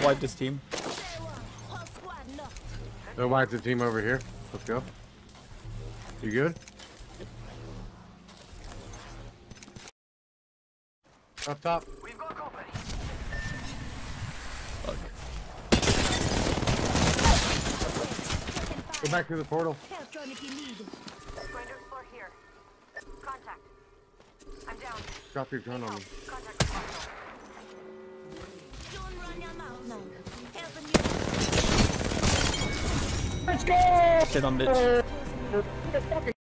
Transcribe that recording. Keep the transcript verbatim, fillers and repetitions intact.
wipe this team. They'll wipe the team over here. Let's go. You good? Up top. We've got company. Fuck. Go back to the portal. Going to explore here. Contact. I'm down. Drop your gun on me. Contact with hostile. Don't run your mouth. No. Helping you. Let's go! Shit on bitch.